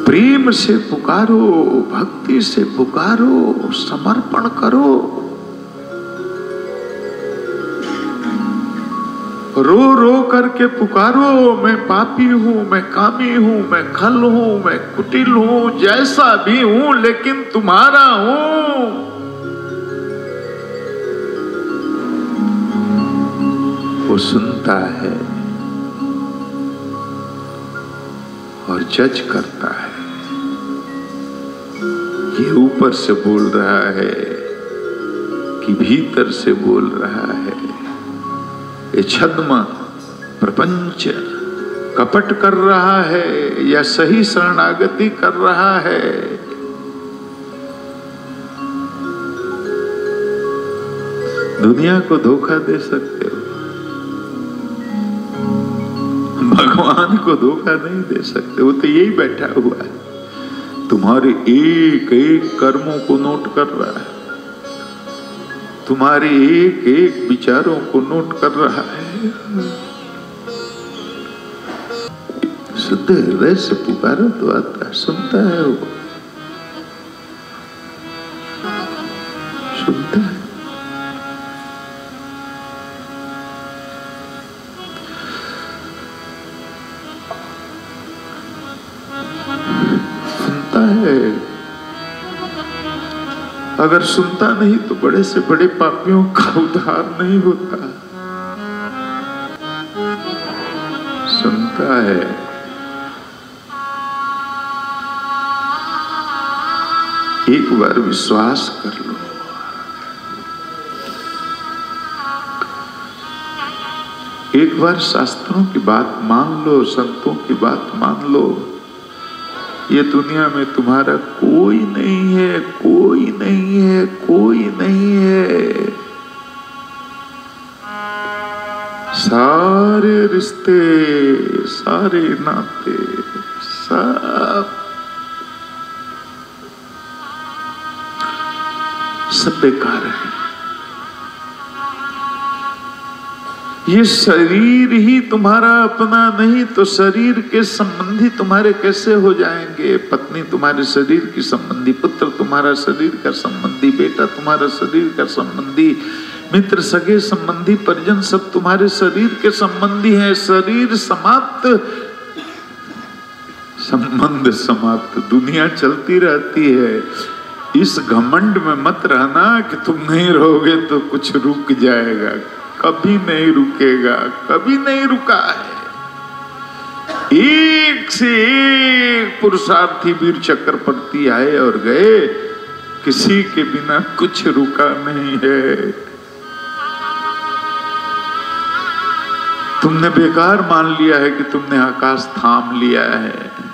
प्रेम से पुकारो, भक्ति से पुकारो, समर्पण करो। रो रो करके पुकारो, मैं पापी हूं, मैं कामी हूं, मैं खल हूं, मैं कुटिल हूं, जैसा भी हूं लेकिन तुम्हारा हूं। वो सुनता है और जज करता है। ये ऊपर से बोल रहा है कि भीतर से बोल रहा है। ये छद्म प्रपंच कपट कर रहा है या सही शरणागति कर रहा है। दुनिया को धोखा दे सकते हो, भगवान को धोखा नहीं दे सकते। वो तो यही बैठा हुआ है, तुम्हारे एक एक कर्मों को नोट कर रहा है, तुम्हारे एक एक विचारों को नोट कर रहा है। शुद्ध हृदय से पुकारो तो आता है, सुनता है वो, सुनता है। सुनता है। अगर सुनता नहीं तो बड़े से बड़े पापियों का उद्धार नहीं होता। सुनता है। एक बार विश्वास कर लो, एक बार शास्त्रों की बात मान लो, संतों की बात मान लो। ये दुनिया में तुम्हारा कोई नहीं है, कोई नहीं है, कोई नहीं है। सारे रिश्ते, सारे नाते, सब बेकार है। ये शरीर ही तुम्हारा अपना नहीं तो शरीर के संबंधी तुम्हारे कैसे हो जाएंगे? पत्नी तुम्हारे शरीर की संबंधी, पुत्र तुम्हारा शरीर का संबंधी, बेटा तुम्हारा शरीर का संबंधी, मित्र सगे संबंधी, परिजन सब तुम्हारे शरीर के संबंधी हैं। शरीर समाप्त, संबंध समाप्त, दुनिया चलती रहती है। इस घमंड में मत रहना कि तुम नहीं रहोगे तो कुछ रुक जाएगा। कभी नहीं रुकेगा, कभी नहीं रुका है। एक से एक पुरुषार्थी वीर चक्रवर्ती आए और गए, किसी के बिना कुछ रुका नहीं है। तुमने बेकार मान लिया है कि तुमने आकाश थाम लिया है।